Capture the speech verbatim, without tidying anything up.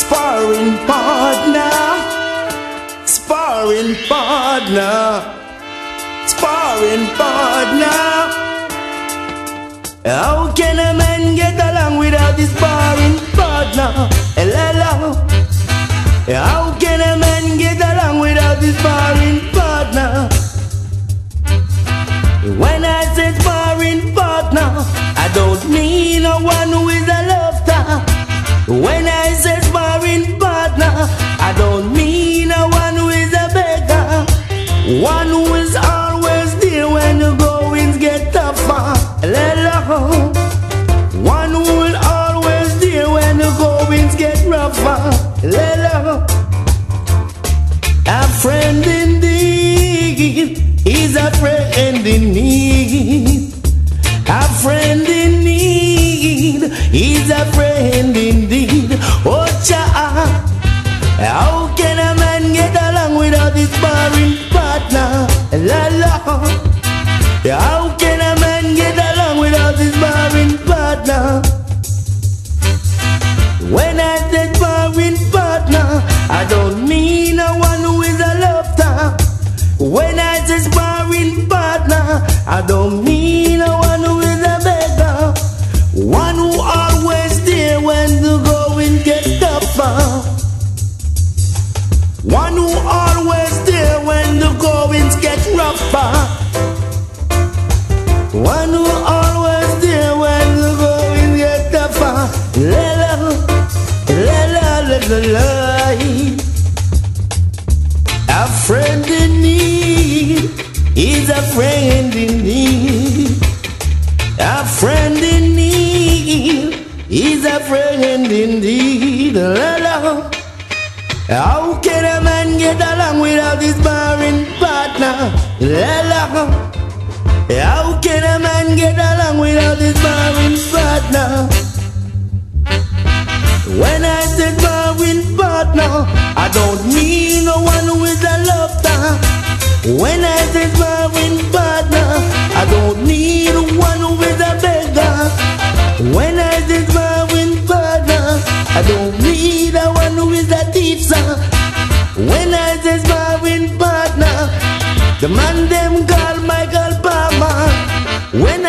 sparring partner, sparring partner, sparring partner. How can a man get along without his sparring partner? Hello. How can a man get along without his sparring partner? When I say sparring partner, I don't mean a one who is a lofter. When I say sparring partner, I don't mean a one who is a beggar. One who is always there when the goings get tougher. Hello. One who will always there when the goings get rougher. Hello. A friend indeed is a friend in need. A friend in need is a friend indeed. Oh child, how can a man get along without his sparring partner? La la. How can a man get along without his sparring partner? When I say sparring partner, I don't mean a one who is a lofter. When I say sparring partner, I don't mean a one who is a beggar. One who always there when the going gets tougher. One who always there when the goings get rougher. One who always there when the goings get tougher. La la, la la la la la. A friend in need is a friend in need. A friend in need is a friend indeed. La la. How can a man get along without his sparring partner? La la. How can a man get along without his sparring partner? When I say sparring partner, I don't mean no one who is a lofter. When I say sparring partner, I don't need one who is a beggar. When I say sparring partner, I don't need a one who is a thief, sir. When I say sparring partner, the man them call Michael Palmer. When